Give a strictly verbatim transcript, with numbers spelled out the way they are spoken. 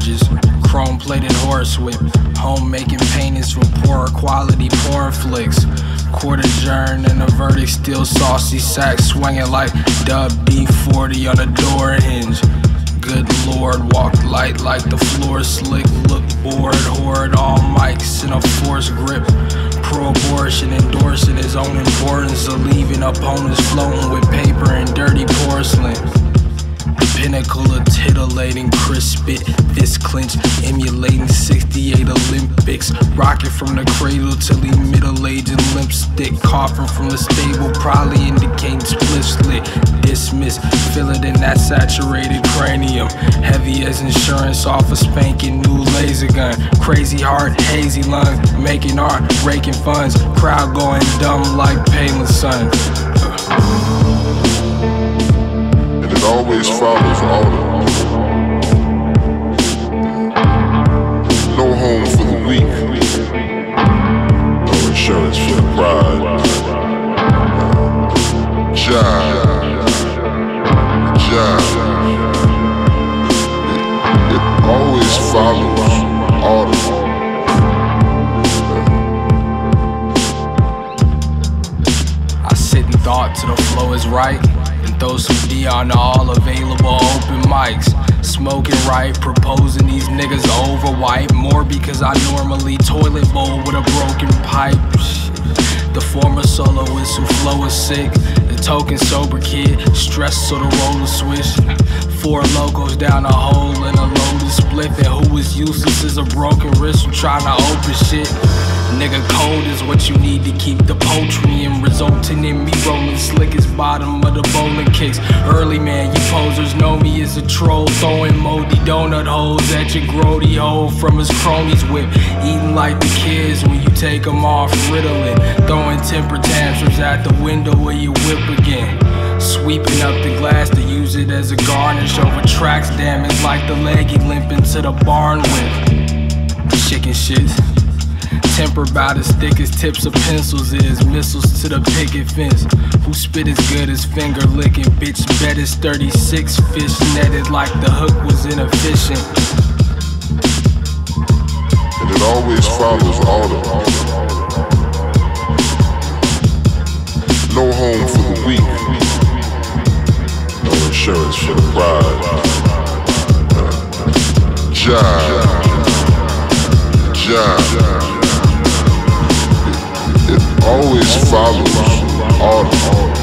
gorgeous, chrome-plated horse whip, home-making paintings from poor quality porn flicks. Court adjourned and the verdict still saucy, sack swinging like Dub D forty on a door hinge. Good lord, walk light like the floor slick, look bored, hoard all mics in a force grip. Pro-abortion, endorsing his own importance of leaving opponents floating with paper and dirty porcelain. The pinnacle of titillating, crisp spit, fist clench, emulating sixty-eight Olympics. Rocking from the cradle till he middle-aged and limp stick. Coughing from the stable, probably indicating split slit. Dismiss, feel it in that saturated cranium. Heavy as insurance off a spanking new laser gun. Crazy heart, hazy lungs, making art, raking funds. Crowd going dumb like Palin's son. It always follows autumn. No home for the weak, no insurance for the pride. Jive, jive. It, it always follows autumn. I sit and thought till the flow is right. Throw some D on all available open mics. Smoking right, proposing these niggas over white. More because I normally toilet bowl with a broken pipe. The former soloist who flow is sick. The token sober kid, stressed so the roller switch. Four logos down a hole in a loaded split. And who is useless is a broken wrist from trying to open shit. Nigga, cold is what you need to keep the poultry and resulting in me rolling slick as bottom of the bowling kicks. Early man, you posers know me as a troll, throwing moldy donut holes at your grody hole from his cronies whip. Eating like the kids when you take them off Ritalin. Throwing temper tantrums at the window where you whip again. Sweeping up the glass to use it as a garnish over tracks damaged like the leg he limping to the barn with. Chicken shit. Temper about as thick as tips of pencils is. Missiles to the picket fence. Who spit as good as finger licking? Bitch bet is thirty-six fish netted like the hook was inefficient. And it always follows autumn. No home for the weak, no insurance for the pride. Jive, jive. It always follows autumn.